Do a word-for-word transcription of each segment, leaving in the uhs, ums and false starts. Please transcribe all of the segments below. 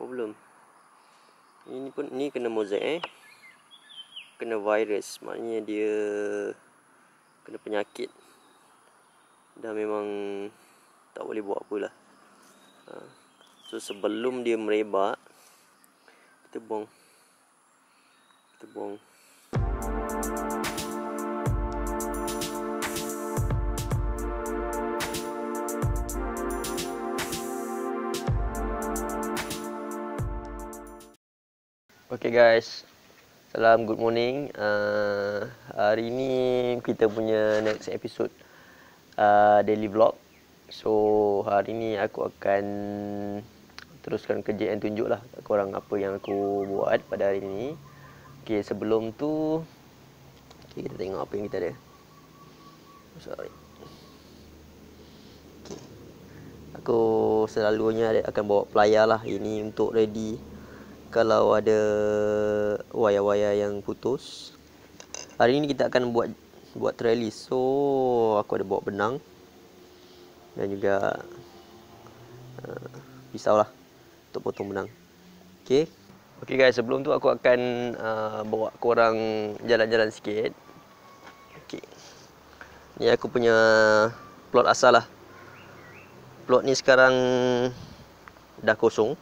Oh belum. Ini pun ni kena mozaik eh. Kena virus, maknanya dia kena penyakit. Dah memang tak boleh buat apalah. Ha. So sebelum dia merebak, kita buang. Kita buang. Okay guys, salam good morning. Uh, hari ni kita punya next episode uh, daily vlog. So hari ni aku akan teruskan kerja yang tunjuk lah korang apa yang aku buat pada hari ni. Okay, sebelum tu okay, kita tengok apa yang kita ada. Sorry. Okay. Aku selalunya akan bawa plier lah. Ini untuk ready kalau ada wayar-wayar yang putus. Hari ini kita akan buat buat trellis. So aku ada bawa benang dan juga uh, pisau lah untuk potong benang. Okay. Okay guys, sebelum tu aku akan uh, bawa korang jalan-jalan sikit. Okay. Ni aku punya plot asal lah. Plot ni sekarang dah kosong.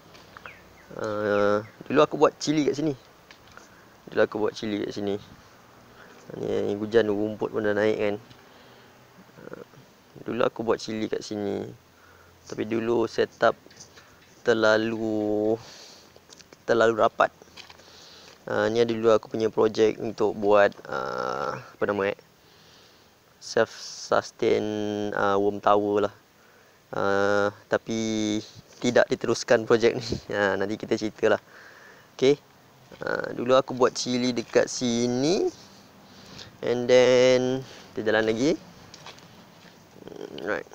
Uh, dulu aku buat cili kat sini. Dulu aku buat cili kat sini. Ni hujan rumput pun dah naik kan. Uh, dulu aku buat cili kat sini. Tapi dulu setup terlalu terlalu rapat. Uh, ni dulu aku punya projek untuk buat uh, apa nama eh? Self sustain uh, worm tower lah. Uh, tapi tidak diteruskan projek ni. Uh, nanti kita ceritalah. Okay. Uh, dulu aku buat cili dekat sini. And then kita jalan lagi. Right.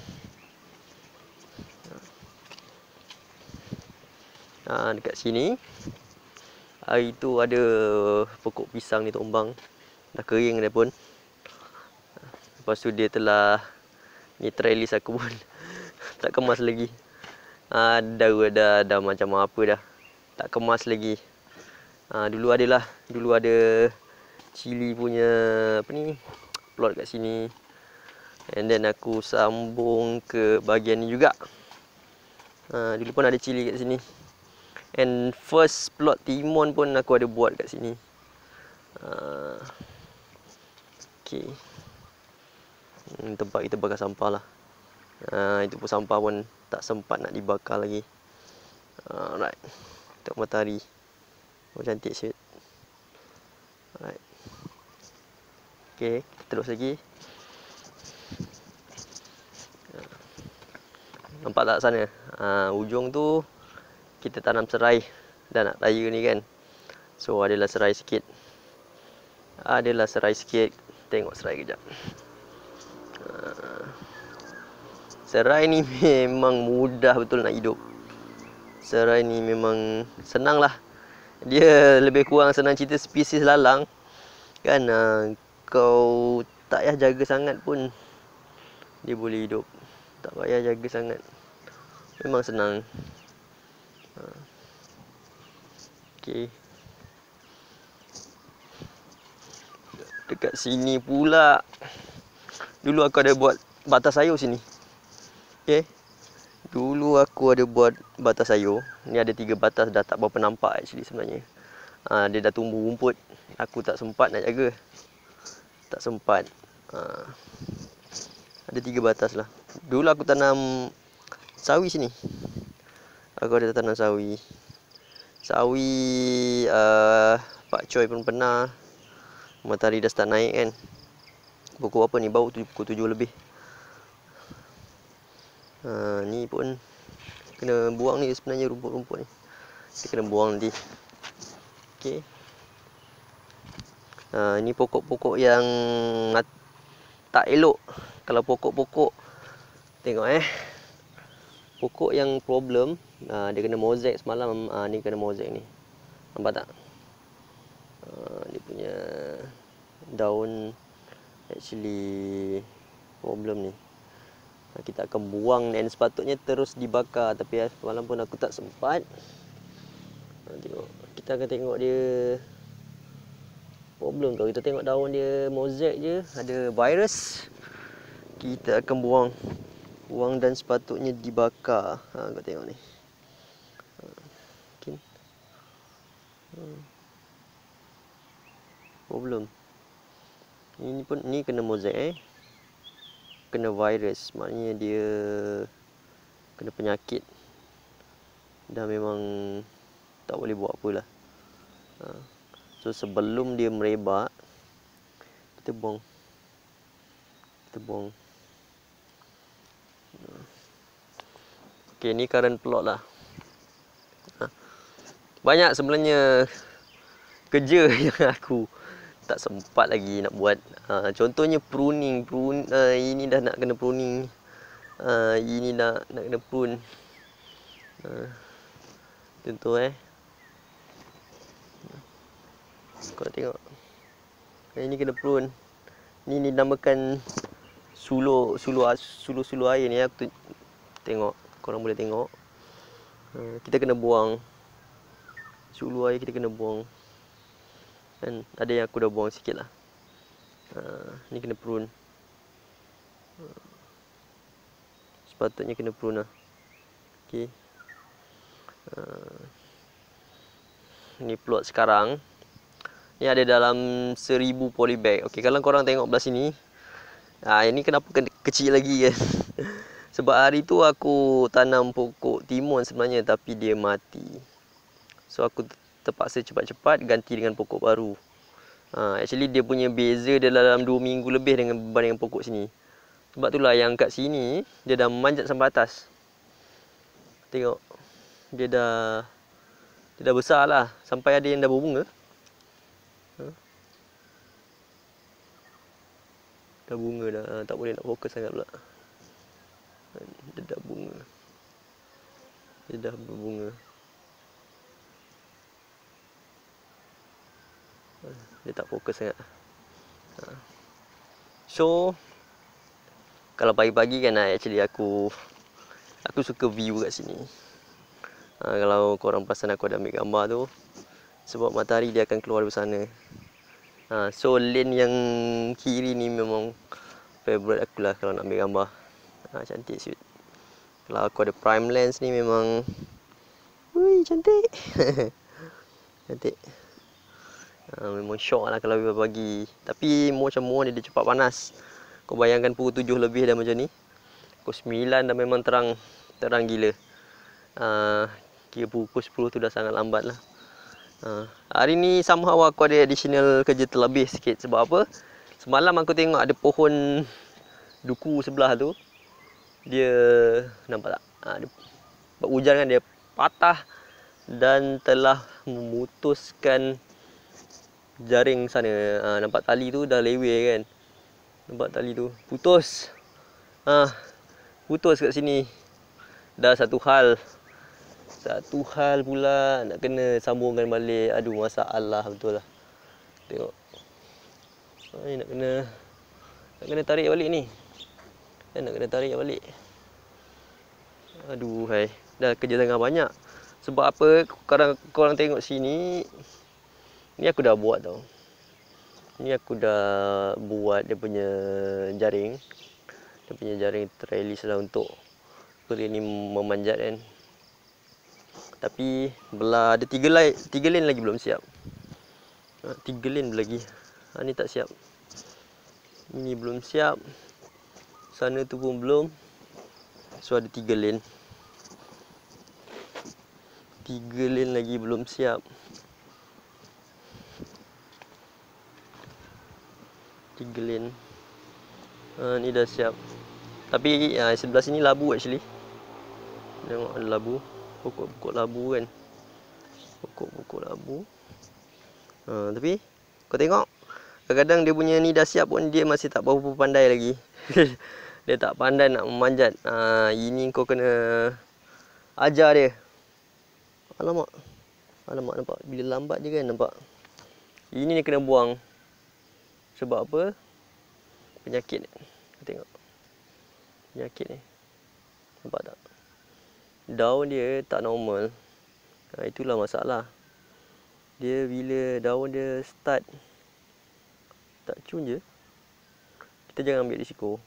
Uh, dekat sini. Hari tu ada pokok pisang ni tumbang. Dah kering dah pun. Lepas tu dia telah ni trellis aku pun tak kemas lagi. Ah, dah, dah, dah macam apa dah. Tak kemas lagi. Ah, dulu adalah, dulu ada cili punya apa ni, plot kat sini. And then aku sambung ke bahagian ni juga. Ah, dulu pun ada cili kat sini. And first plot timun pun aku ada buat kat sini. Ah, okay. Hmm, tempat kita bakar sampah lah. Ah, itu pun sampah pun tak sempat nak dibakar lagi. Alright. Tengok matahari. Oh, cantik siut. Alright. Okay, terus lagi. Nampak tak sana? Ha, ujung tu kita tanam serai. Dah nak raya ni kan. So adalah serai sikit. Adalah serai sikit. Tengok serai kejap. Ha, serai ni memang mudah betul nak hidup. Serai ni memang senang lah. Dia lebih kurang senang cerita spesies lalang. Kan uh, kau tak payah jaga sangat pun dia boleh hidup. Tak payah jaga sangat. Memang senang. Uh. Okay. Dekat sini pula. Dulu aku ada buat batas sayur sini. Okay. Dulu aku ada buat batas sayur. Ni ada tiga batas, dah tak berapa nampak actually sebenarnya. Ha, dia dah tumbuh rumput. Aku tak sempat nak jaga. Tak sempat. Ha, ada tiga batas lah. Dulu aku tanam sawi sini. Aku ada tanam sawi. Sawi uh, Pak Choi pun pernah. Matahari dah start naik kan. Pukul apa ni? Bau tu pukul tujuh lebih. Ha, ni pun kena buang ni sebenarnya rumput-rumput ni. Kita kena buang nanti. Okey. Ha, ini pokok-pokok yang tak elok. Kalau pokok-pokok tengok eh. Pokok yang problem, ha, dia kena mozaik semalam. Ha, ni kena mozaik ni. Nampak tak? Ha, dia punya daun actually problem ni. Kita akan buang dan sepatutnya terus dibakar, tapi semalam pun aku tak sempat. Tengok, kita akan tengok dia problem tau. Kita tengok daun dia mosaic je, ada virus. Kita akan buang. Buang dan sepatutnya dibakar. Ha, kau tengok ni. Mungkin. Hmm. Problem. Ini pun ni kena mosaic eh. Kena virus, maknanya dia kena penyakit. Dah memang tak boleh buat apalah. Ha. So sebelum dia merebak, kita buang. Kita buang. Okey, ni current plot lah. Ha. Banyak sebenarnya kerja yang aku tak sempat lagi nak buat. Ha, contohnya pruning, prune uh, ini dah nak kena pruning. Uh, ini nak nak kena prune. Uh, contoh eh. Kau tengok. Ini kena prune. Ni ni namakan sulur sulur sulur sulur air ni aku tengok. Korang boleh tengok. Uh, kita kena buang. Sulur air kita kena buang. Kan ada yang aku dah buang sikit lah. Uh, ni kena prune. Uh, sepatutnya kena prune lah. Okay. Uh, ni plot sekarang. Ni ada dalam seribu polybag. Okay, kalau korang tengok belah sini. Uh, ini kenapa ke kecil lagi kan? Sebab hari tu aku tanam pokok timun sebenarnya, tapi dia mati. So aku terpaksa cepat-cepat ganti dengan pokok baru. Uh, actually dia punya beza dia dalam dua minggu lebih dengan berbanding dengan pokok sini. Sebab itulah yang kat sini dia dah memanjat sampai atas. Tengok. Dia dah dia dah besar lah, sampai ada yang dah berbunga. Huh? Dah bunga dah, tak boleh nak fokus sangat pula. Dia dah bunga. Dia dah berbunga. Dia tak fokus sangat. So kalau pagi-pagi kan actually aku aku suka view kat sini. Ha, kalau korang perasan aku ada ambil gambar tu, sebab matahari dia akan keluar dari sana. Ha, so lane yang kiri ni memang favourite aku lah kalau nak ambil gambar. Ha, cantik sweet. Kalau aku ada prime lens ni memang ui cantik. Cantik. Ha, memang syok lah kalau pagi. Tapi macam more ni dia cepat panas. Kau bayangkan pukul tujuh lebih dah macam ni. Pukul sembilan dah memang terang. Terang gila. Uh, kira pukul sepuluh tu dah sangat lambat lah. Uh, hari ni somehow aku ada additional kerja terlebih sikit. Sebab apa? Semalam aku tengok ada pohon duku sebelah tu. Dia nampak tak? Uh, dia, hujan kan dia patah. Dan telah memutuskan jaring sana. Uh, nampak tali tu dah lewe kan. Nampak tali tu putus. Ah, putus kat sini. Dah satu hal. Satu hal pula nak kena sambungkan balik. Aduh, masalah betul lah. Tengok. Ay, nak kena nak kena tarik balik ni. Kan nak kena tarik balik. Aduh, hai. Dah kerja tengah banyak. Sebab apa? Korang korang tengok sini. Ni aku dah buat tau. Ni aku dah buat dia punya jaring. Dia punya jaring trellis lah untuk peri ni memanjat kan. Tapi belah ada tiga lane, tiga lane lagi belum siap. Ha, tiga lane lagi. Ha, ni tak siap. Ini belum siap. Sana tu pun belum. So ada tiga lane. Tiga lane lagi belum siap. Tiga lane. Ha, ni dah siap. Tapi ha, sebelah sini labu actually. Tengok ada labu. Pokok-pokok labu kan. Pokok-pokok labu. Ha, tapi kau tengok. Kadang-kadang dia punya ni dah siap pun dia masih tak berapa pandai lagi. Dia tak pandai nak memanjat. Ha, ini kau kena ajar dia. Alamak. Alamak nampak. Bila lambat je kan nampak. Ini ni kena buang. Sebab apa? Penyakit. Tengok. penyakit ni. Nampak tak? Daun dia tak normal. Ha, itulah masalah. Dia bila daun dia start tak cun je, kita jangan ambil risiko.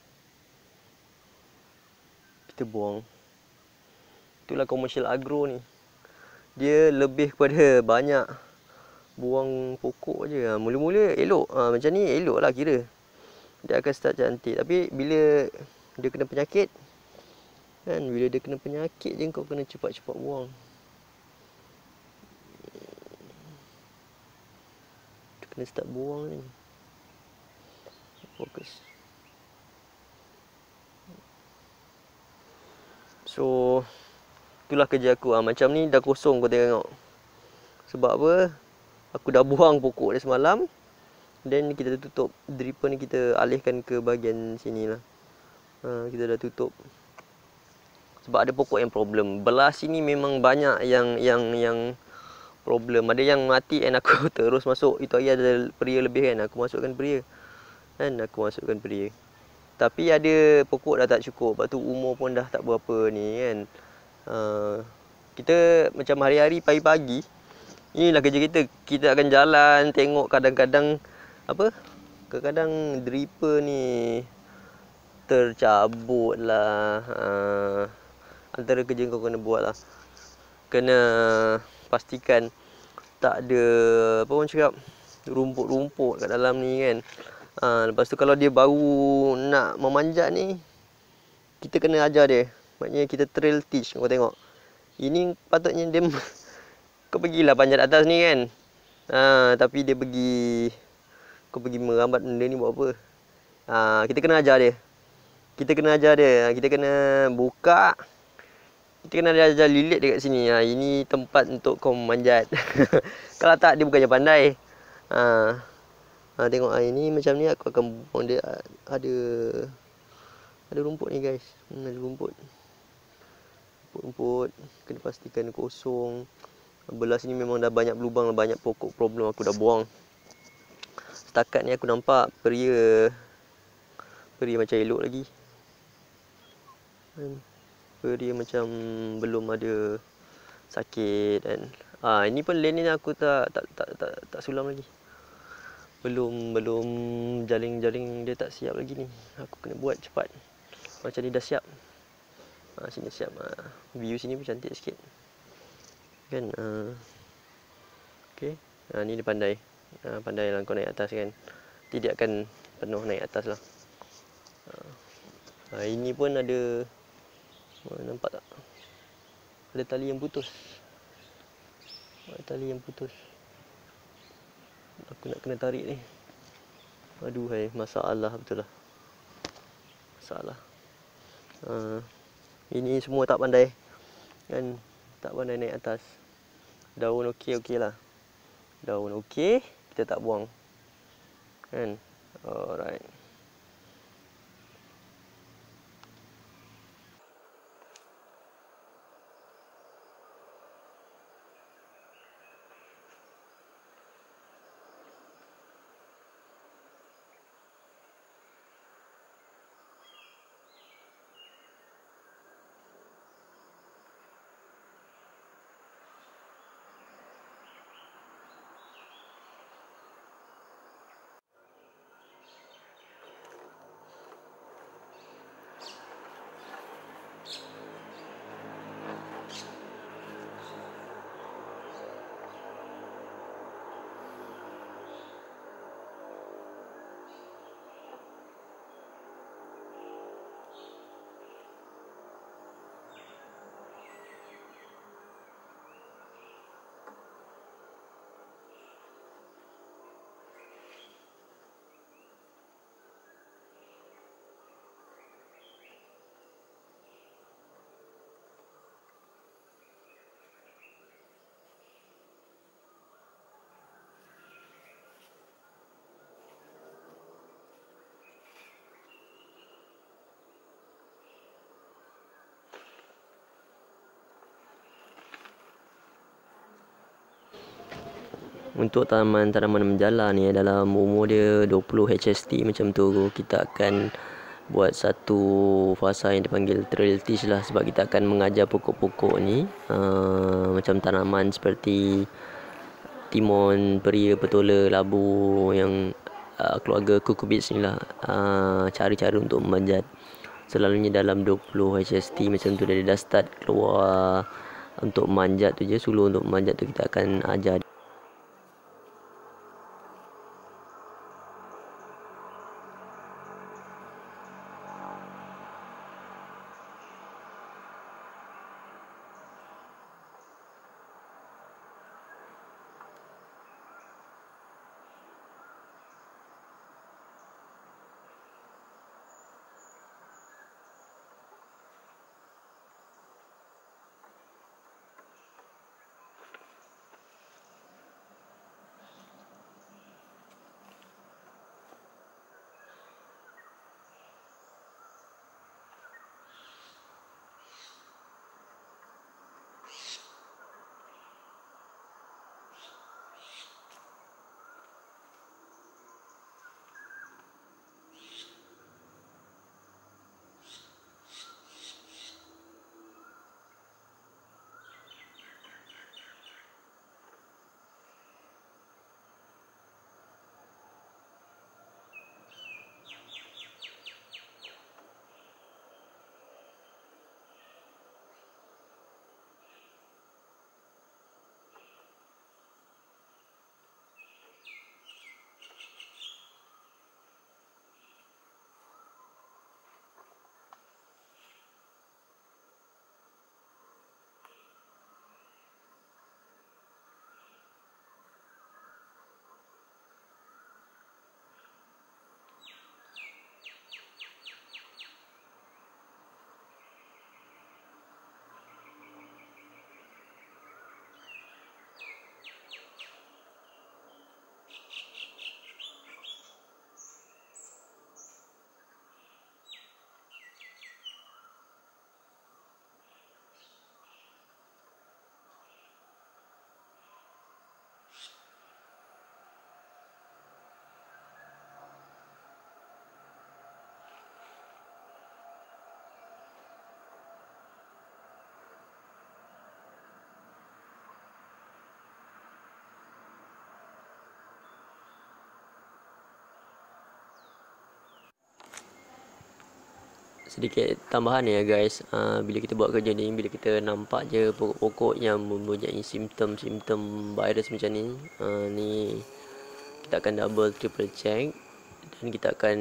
Kita buang. Itulah komersial agro ni. Dia lebih kepada banyak buang pokok je. Ha, mula-mula elok. Ha, macam ni elok lah kira. Dia akan start cantik. Tapi bila dia kena penyakit, kan, bila dia kena penyakit je kau kena cepat-cepat buang. Dia kena start buang ni. Fokus. So, itulah kerja aku. Ha, macam ni dah kosong kau tengok. Sebab apa? Aku dah buang pokok dia semalam. Then kita dah tutup. Dripper ni kita alihkan ke bahagian sini lah. Ha, kita dah tutup. Sebab ada pokok yang problem. Belah sini memang banyak yang yang yang problem. Ada yang mati and aku terus masuk. Itu hari ada peria lebih kan. Aku masukkan peria. Kan aku masukkan peria. Tapi ada pokok dah tak cukup. Lepas tu umur pun dah tak berapa ni kan. Uh, kita macam hari-hari pagi-pagi. Inilah kerja kita. Kita akan jalan tengok kadang-kadang apa? Kadang-kadang dripper ni tercabut lah. Uh, antara kerja kau kena buat lah. Kena pastikan tak ada apa orang cakap rumput-rumput kat dalam ni kan. Ha, lepas tu kalau dia baru nak memanjat ni, kita kena ajar dia. Maknanya kita trail teach. Kau tengok. Ini patutnya dia kau pergilah panjat atas ni kan. Ha, tapi dia pergi kau pergi merambat benda ni buat apa? Ha, kita kena ajar dia. Kita kena ajar dia. Kita kena buka. Kita kena ajar lilit dekat sini. Ha, ini tempat untuk kau memanjat. Kalau tak dia bukannya pandai. Ha. Ha, tengok ha, ini macam ni aku akan buang dia. Ada ada rumput ni guys. Hmm, ada rumput. Rumput kena pastikan kosong. Belah sini memang dah banyak berlubang, banyak pokok problem aku dah buang. Setakat ni aku nampak peria peria macam elok lagi. Peria macam belum ada sakit kan. Ah, ini pun lane ni aku tak tak tak tak, tak sulam lagi. Belum belum jaring-jaring dia tak siap lagi ni. Aku kena buat cepat. Macam ni dah siap. Ha, sini siap. Ha, view sini pun cantik sikit. Kan? Ha. Okey. Ha, ni dia pandai. Ha, pandai lah kau naik atas kan. Tidak akan penuh naik atas lah. Ha, ini pun ada. Oh, nampak tak? Ada tali yang putus. Ada tali yang putus. Aku nak kena tarik ni. Aduh hai, masalah betul lah. Masalah. Ha, ini semua tak pandai. Kan? Tak pandai naik atas. Daun okey okey lah. Daun okey, kita tak buang. Kan? Alright. Untuk tanaman-tanaman menjala ni dalam umur dia dua puluh H S T macam tu, kita akan buat satu fasa yang dipanggil trail teach lah, sebab kita akan mengajar pokok-pokok ni uh, macam tanaman seperti timun, peria, petola, labu yang uh, keluarga cucurbits ni lah, uh, cara-cara untuk memanjat. Selalunya dalam dua puluh H S T macam tu dia dah start keluar untuk manjat tu je. Suluh untuk manjat tu kita akan ajar. Sedikit tambahan ya guys, uh, bila kita buat kerja ni, bila kita nampak je pokok-pokok yang mempunyai simptom-simptom virus macam ni, uh, ni kita akan double triple check dan kita akan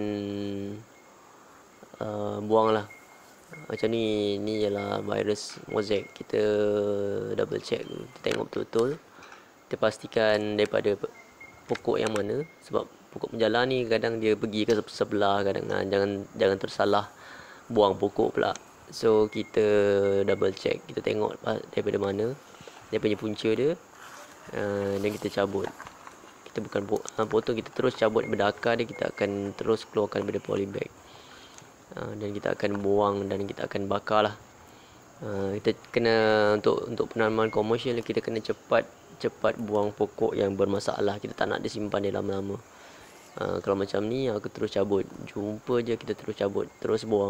uh, buang lah. Macam ni, ni ialah virus mosaic. Kita double check, kita tengok betul-betul, kita pastikan daripada pokok yang mana, sebab pokok menjala ni kadang dia pergi ke sebelah, kadang jangan jangan tersalah buang pokok pula. So kita double check, kita tengok daripada mana dia punya punca dia, uh, dan kita cabut. Kita bukan potong, kita terus cabut daripada akar dia, kita akan terus keluarkan daripada polybag, uh, dan kita akan buang dan kita akan bakar lah. Uh, kita kena untuk untuk penanaman komersial, kita kena cepat cepat buang pokok yang bermasalah. Kita tak nak disimpan dia lama-lama. Uh, kalau macam ni aku terus cabut, jumpa je kita terus cabut, terus buang.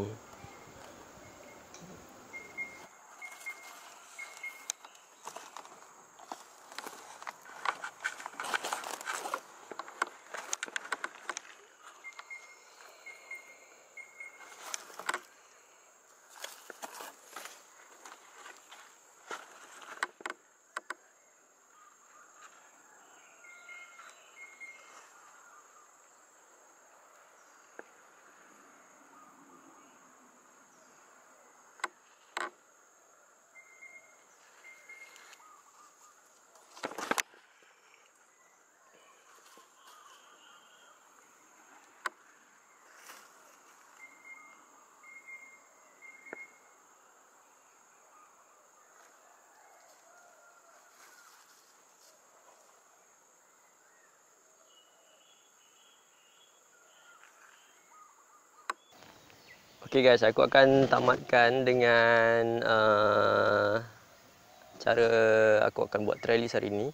Okay guys, aku akan tamatkan dengan uh, cara aku akan buat trellis hari ni.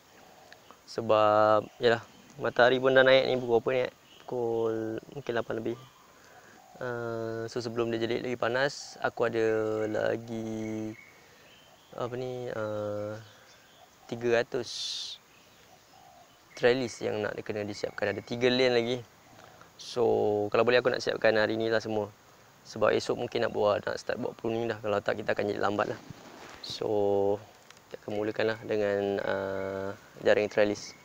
Sebab yalah, matahari pun dah naik ni. Pukul apa ni? Pukul mungkin lapan lebih. Uh, so sebelum dia jadi lagi panas, aku ada lagi apa ni uh, tiga ratus trellis yang nak kena disiapkan. Ada tiga lane lagi. So kalau boleh aku nak siapkan hari ni lah semua. Sebab esok mungkin nak buat nak start buat pruning dah. Kalau tak kita akan jadi lambat lah. So kita akan mulakan lah dengan uh, jaring trellis.